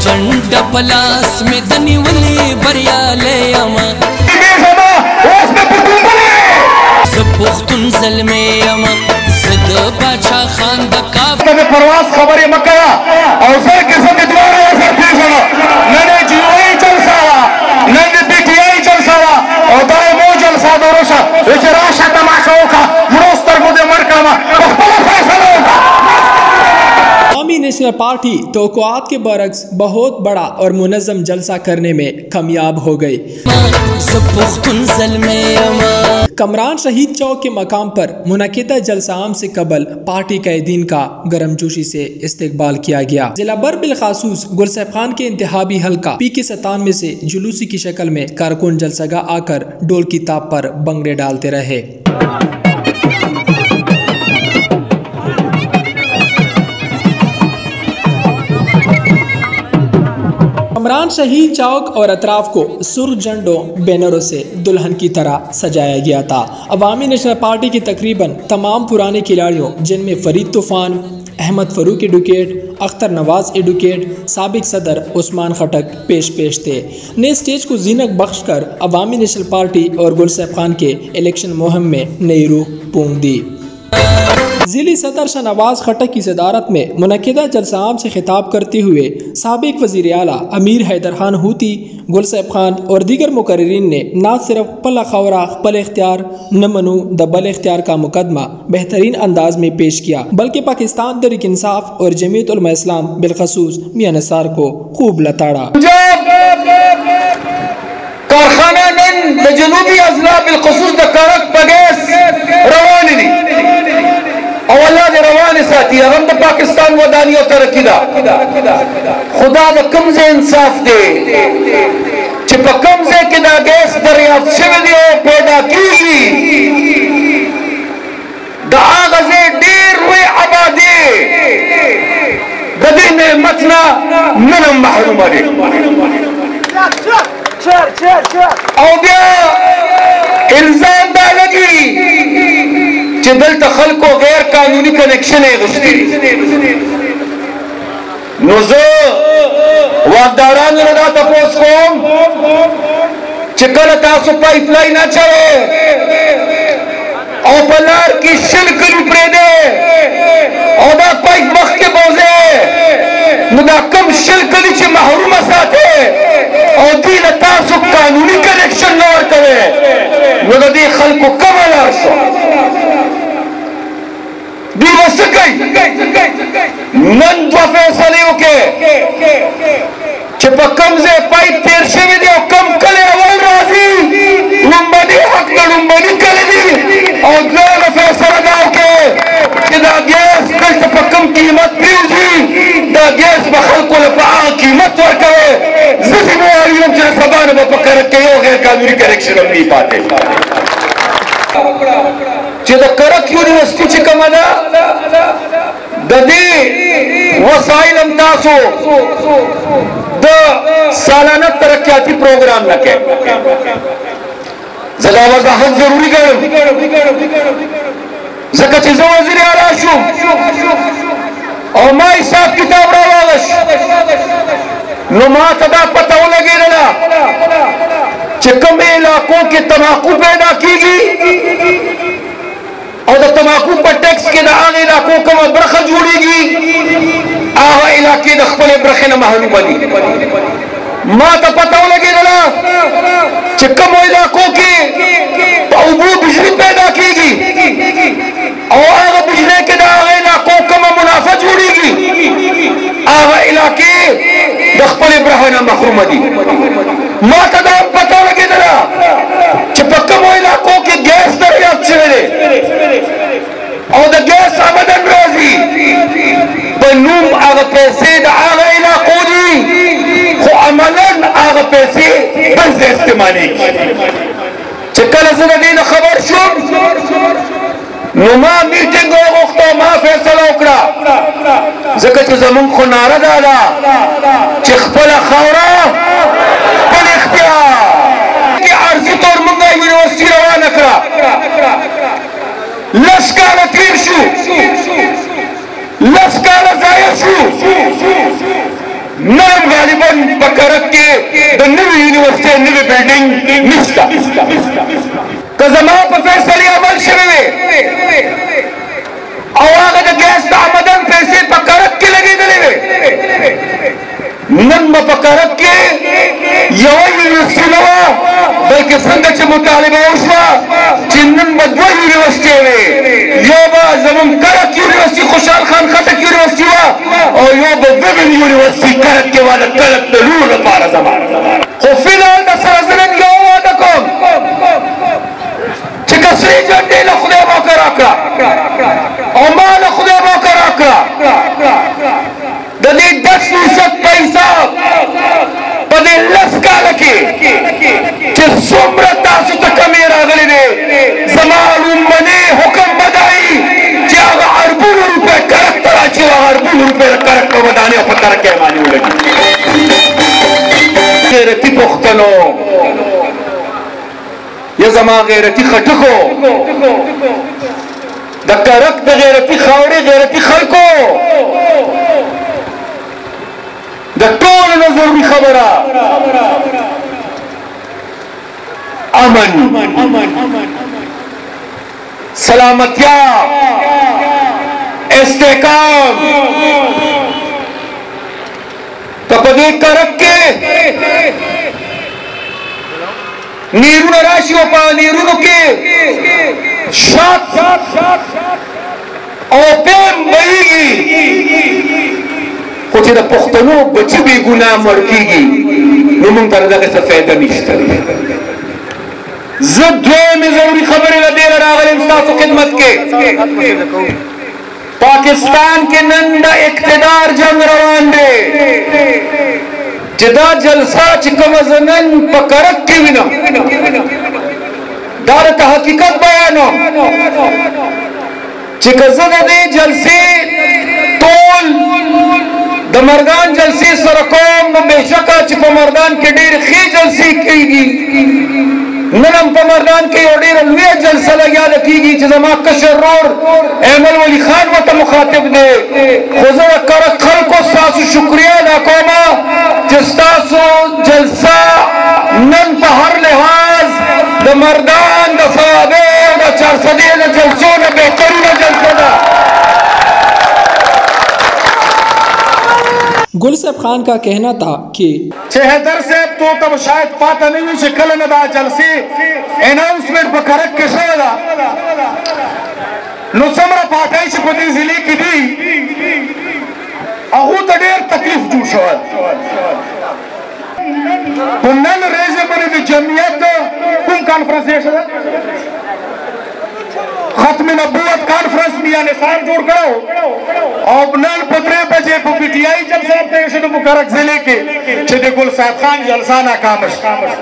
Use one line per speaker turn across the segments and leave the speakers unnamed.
झंडा पलास में दनी वली बरिया ले अमा सब पुख्तुन ज़ल्मे अमा सद बादशाह खान द काफ
तब परवास खबरें मक्का और सर के संग द्वारा सर पेशना नने जीवाई जलसावा नने पीटीआई जलसावा और दाए मो जलसा दोरोशा इजराशा तमाशाओं का मुस्तर मुदे मरकामा फैसला होगा।
अवामी नेशनल पार्टी तौक़ुआत के बरक्स बहुत बड़ा और मुनज़्ज़म जलसा करने में कामयाब हो गई। कमरान शहीद चौक के मकाम पर मुनक़िदा जलसाम से कबल पार्टी कैदीन का गर्मजोशी से इस्तकबाल किया गया। जिला बर बिलखासूस गुलसेफ खान के इंतहाबी हल्का PK97 से जुलूसी की शक्ल में कारकुन जलसगा आकर डोल की ताप पर बंगड़े डालते रहे। कमरान शहीद चौक और अतराफ को सुर्ख झंडों बैनरों से दुल्हन की तरह सजाया गया था। अवामी नेशनल पार्टी की तकरीबन तमाम पुराने खिलाड़ियों जिनमें फरीद तूफान, अहमद फ़रूक एडवोकेट, अख्तर नवाज एडवोकेट, साबिक सदर उस्मान खटक पेश थे ने स्टेज को जीनत बख्श कर अवामी नेशनल पार्टी और गुलसेफ खान के इलेक्शन मुहिम में नई रूह फूंक दी। ज़िली सदर शाहनवाज खटक की सदारत में मुनक़िदा जलसाम से खिताब करते हुए साबिक वज़ीर आला अमीर हैदर खान हूती, गुलसेफ खान और दीगर मुकर्रिरीन ने न सिर्फ पल खौरा पल इख्तियार न मनु द बल इख्तियार का मुकदमा बेहतरीन अंदाज में पेश किया, बल्कि पाकिस्तान तहरीक इंसाफ और जमीयत उलमा इस्लाम बिलखसूस मियां नसार को खूब लताड़ा।
जनूबी अजला बिलखसूस द करक पगेस रवानी अवल्ला दे रवानी साथी हम द पाकिस्तान वदानी और तरक्की दा खुदा द कमजे इंसाफ दे चिप कमजे के दा गैस दरियाफ्त शविदी पैदा की द आगज़े देर हुए आबादी गदी नेमत ना ननम महरूम दे और इल्जाम दा लगी चिदल तखल को गैर कानूनी कनेक्शन है गुस्ती नोज़ो वादारान ने ना तपोस को चिकल तासु पाइपलाइन ना चले और पलार की शिल्क रुपरे दे और ना पाइप मख के बोझे मुदा कम शिल्क नीचे महरूम साथे और दीन तासु कानूनी कनेक्शन नौर करे मुदा दी खल को कम अलाशो नन दो फैसले के चिप कमजे पाइप तेर शवी दे कम कले अवल राजी लुम्बनी हक लुम्बनी कले दी और गैर फैसला दाव के दा गैस कल चिप कम कीमत पीजी दा गैस बखल को लपा कीमत वर करे जिम्मेदारियों के सबान बकर के यो गैर कानूनी कनेक्शन नहीं पाते चिद करक यूनिवर्सिटी चिकमना ददी वसाइल अंदासो द सालाना तरक्याती प्रोग्राम नके जदा वजाहत जरूरी गरम जका चीज़ों वज़ीर आला शू और माँ हिसाब किताब रावागश नुमा तदा पता लगे ना चिकम इलाकों के तमाकू पैदा कीगी और तमाकू पर टैक्स के आगे इलाकों का बरखा जोड़ेगी आवा इलाके दखपले बरखे न मालूम बनी माँ तो पता लगे ना चिकम इलाकों के बिजली पैदा कीगी और आगे बिजली के आगे इलाकों का मुनाफा जोड़ेगी आवा इलाके दखपले बरखे न मखरूम बनी माँ तो पता लगे ना चिपकम इलाकों के गैस दरियाफ्त और द गैस अबदन रोजी बनूम आगे पैसे द आगे इलाकों जी खो अमलन आगे पैसे बंद इस्तेमाली चिकल ज़िंदगी न खबर शुभ नुमा मीटिंग हो वक्त मा फैसला उकड़ा जगत ज़मीन को नारा डाला चिखपला खौरा पल इख्तियार के अर्ज़ी तौर मंगा यूनिवर्सिटी रवाना करा लश्कर तीर शू लश्कर जायर शू नरम غالبا بکرک کے دا نوی یونیورسٹی نوی بیلڈنگ نشتا کزما پا فیصلی عمل شوئے او آگا دا گیس دا آمدن پیسے بکرک کے لگے دلے نن پا کرک کے یو یونیورسٹی نوا بلکہ سنگا چھ مطالبہ اوشوا چنن بدو یونیورسٹی وے یو با زمان کرک یونیورسٹی خوشحال خان خطک یونیورسٹی وا اور یو با ویبن یونیورسٹی کرک کے والا کرک دلور پارا زمان خو فیلال دا سرزنن یو وادا کون چھ کسری جنڈی لخدے موکر آکرا او ما لخدے موکر آکرا دلی 10% پیسہ پدی لسکال کی چھ سمرتا ستا کمی راغلی دے زمان امنی حکم بدائی چھ آغا عربون روپے کرک ترا چھ آغا عربون روپے کرک کو بدانے اور پتر کے مانی ہو لگی غیرتی پختنو یہ زمان غیرتی خٹکو دا کرک دا غیرتی خاوری غیرتی خلکو دا طول نظر بھی خبرہ امن سلامتیا استحکام کپدی کرک کے نیرون راشی و پا نیرون کے شاک او پیم بئیگی خوچی دا پختنو بچی بھی گناہ مرکی گی نمون تردہ سے فیدہ نشتا زد دوئے ضروری خبری لدیر راغل امستاس و خدمت کے پاکستان کے نندہ اقتدار جنگ روان دے جدا جلسہ چکم زنن پکرک کی وینا دارتا حقیقت بیانو چکزد دے جلسے طول دا مردان جلسی سرکوم بے شکا چی پا مردان کے دیر خی جلسی کی گی ننم پا مردان کے یو دیر الوی جلسہ لگیادہ کی گی چی زمان کشر رور احمل ولی خان و تا مخاطب دے خوزر کرک خلقو ستاسو شکریہ دا کوما جستاسو جلسہ نن پا ہر لحاظ دا مردان دا صحابے دا 400 دا جلسوں دا بہترین جلسوں دا
گل صاحب خان کا کہنا تھا کہ
حیدر صاحب تو تب شاید پاتا نہیں ہوئی شکل ندا جلسی اناؤنسمنٹ بکرک کے شایدہ نو سمرہ پاتائی چھ پتی ضلع کی دی اغو تا دیر تکلیف جو شوال کنن ریزے بنی دی جمعیت کن کانفرنس دے شدہ ختم نبوت کانفرنس میاں نصار جوڑ کرو اور نن پترے بجے پو پی ٹی آئی جلسہ اب تک شدو مکرک ضلع کے چھتے گل صاحب خان جلسانہ کامش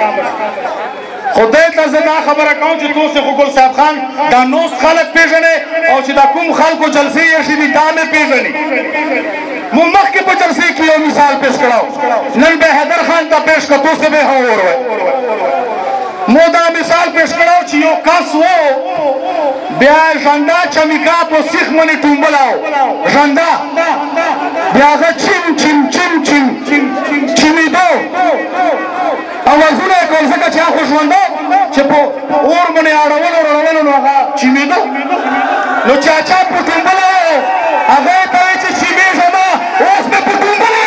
خودے تزدہ خبر اکاؤں چھے تو سے گل صاحب خان دا نوست خالق پیشنے اور چھے دا کم خالق کو جلسے یہ شدی دامے پیشنے ممخ کے پا جلسے کیوں مثال پیش کراؤ نن بے حیدر خان تا پیش کا تو سے بے ہاں ہو رہے مودا مثال پیش کراؤ چھیو کس ہو بیا جنڈا چمیکا پو سیخ منی ٹومبلاو جنڈا بیا گا چم چم چم چم چمی دو آوازونه کول زکه چې خوشوندو چې په اور باندې اړولو نو هغه چمیدو نو چاچا په ټومبلو هغه ته چې چمی زما اوس په ټومبلو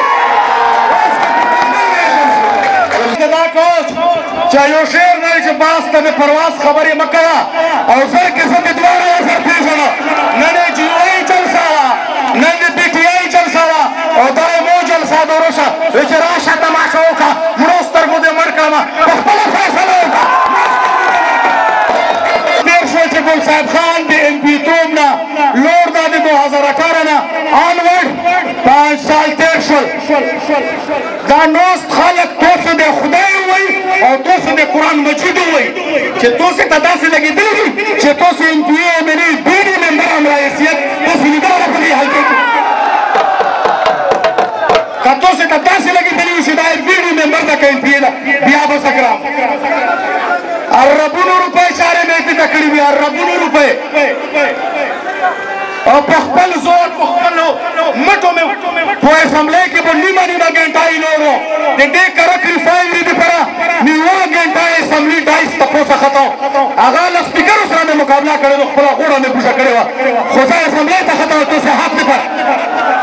دا کوچ چې یو شعر نه چې باس ته پرواز خبرې مکړه او سر کې څه دواره سر پیژنه نن جوړی جلسه نن پی ټی آی جلسه او دا مو جلسه دروشه چې راشه تماشا وکړه مرستر مو دې مرکړه په خپل فیصله وکړه تیر شو چې ګل صاحب خان د ام پی توم نه لور د 2018 نه آنورد 5 سال تیر شو دا نوست خلق توسه د خدای وای او توسه د قرآن مجید وای چې توسه تداسې لګېدلی چې توسه ام پی اے ملي بیډي ممبر هم رئیسیت توسه لیدلی په دې حلقې کې که توسه تداسې لګېدلی وي چې دا بیډي ممبر ده که ام پی اے ده بیا به څه کړم اربونو روپۍ چارې مې پې ته کړي وي اربونو روپۍ और पखपल जोर पखपलो मटो में तो असम्बली की बन्नी मानी ना घंटा ही लोगों ने देख कर रिफाइनरी भी पड़ा निवा घंटा असम्बली डाइस तपो सकता अगर स्पीकर उसरा में मुकाबला करे तो खुला खुला में पूछा करेगा खुदा असम्बली तखता तो से हाथ में पर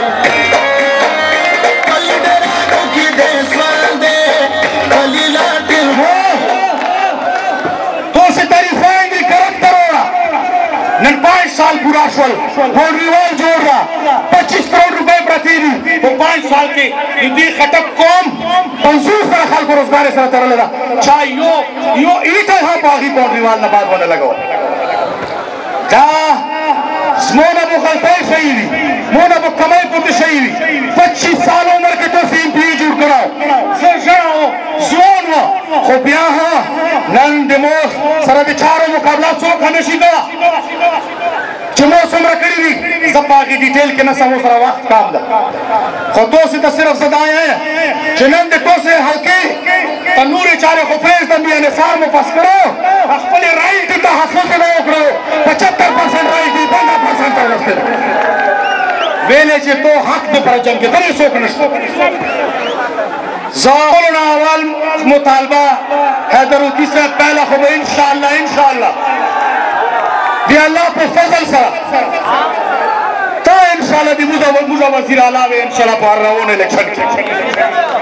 नन 5 साल पूरा शोल बाउंड्रीवाल जोड़ रहा 25 करोड़ रुपए प्रति वो 5 साल के निधि खटक कौम मंसूर सर खाल को रोजगार सर तरह लगा चाहे यो ईटा हाँ बागी बाउंड्रीवाल न बात होने लगा जा मोना वो गलते सही मोना वो कमाई पुत्र सही 25 साल उम्र के तो सीएमपी जुड़ कराओ सरजाओ जोन वो खोपिया हाँ नन डेमोस सर विचारों मुकाबला चौक हमेशा गया चमो समरा करी भी जब्बा की डिटेल के न समो सरा वक्त काम दा खुदों से तो सिर्फ सदाएं हैं चनंद तो से हल्के तनूरे चारे को फेस दंबिया ने सार में फंस करो अपने राइट का हाथों से ना करो 75% राइट भी 15% राइट वेले से तो हक में पर जंग के तरी सोकने ज़ालना अवल मुतालबा हैदर तीसरा पहला खबर इंशाअल्लाह दी अल्लाह पे फजल सरा तो इंशाअल्लाह दी मुझा वज़ीर आला वे इंशाअल्लाह पार रहो ने इलेक्शन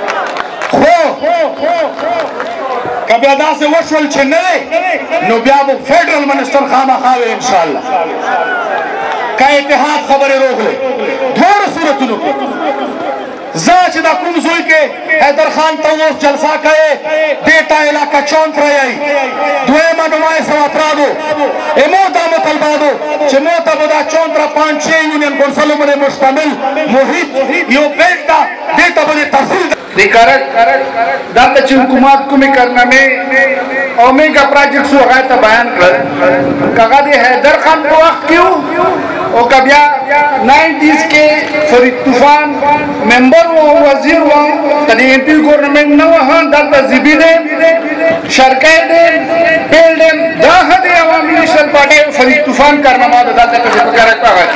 हो कभी अदा से वशल छन्ने नो बिया वो फेडरल मिनिस्टर खामा खावे इंशाअल्लाह का इतिहाद खबरें रोक ले धोर सूरत नो जाच दा कुमजुई के हैदर खान तवोस जलसा कहे बेटा इलाका चौंत रही दुए मनुमाए सवात्रादो एमोदा मुतलबादो चमोता बदा चौंतरा 5-6 यूनियन कौंसलों में मुश्तमिल मुहित यो बेटा बेटा बने तहसील दिकारक दाता ची हुकूमत को में करना में ओमेगा प्रोजेक्ट सो है तो बयान कर कहा दे हैदर खान को वक्त क्यों और कबिया 90s के फरीद तूफान मेंबर वो वजीर वो तनी एमपी गवर्नमेंट न वहाँ दाता जिबिने शरकाई दे पेल दे दाह दे अवामी नेशनल पार्टी फरीद तूफान करना माद दाता को जब करता है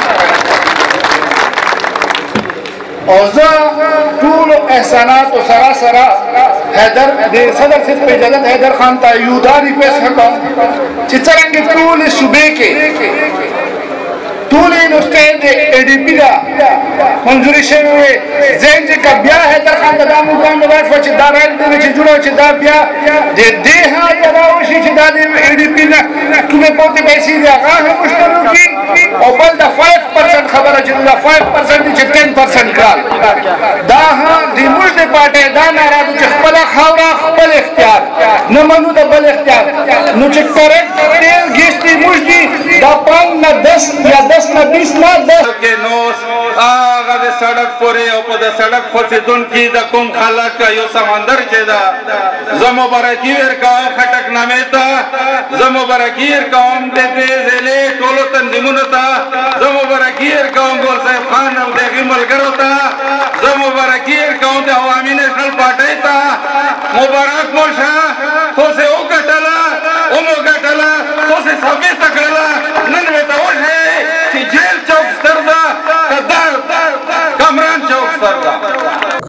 और जा टूल एहसानात और सरासरा हैदर दे सदर से पे जगत हैदर खान ता यूदा रिक्वेस्ट करता चिचरंगे टूल सुबह के टूल इन स्टेट एडीपी का मंजूरी से हुए जेन जे का ब्याह हैदर खान का दाम मुकाम में बैठ फच दाराल दे में जुड़ो च दा ब्याह दे देहा जराओ शी च दा दे एडीपी ना तुम्हें बहुत पैसे दे आगा है मुश्तरू की और बल दा 5% खबर है ज 5% च 10% का दा हां दी मुझे पार्टी दा नाराज च खपला खावरा खपल इख्तियार न मनु दा बल इख्तियार नु च करेक्ट तेल गिस्ती मुझदी दा 5 न 10 या 10 न 20 न 10
के नोस आगा दे सड़क पोरे ओ पद सड़क फसे दुन की द कुम खाला का यो समंदर चेदा जमो बरकीर का खटक नामेता जमो बरकीर कौम दे बेजले टोलो तंजिमुनता जमो बरकीर कौम गोल साहब खान अब देखी मलकरता जमो बरकीर कौम दे अवामी नेशनल पार्टी ता मुबारक मोशा तो से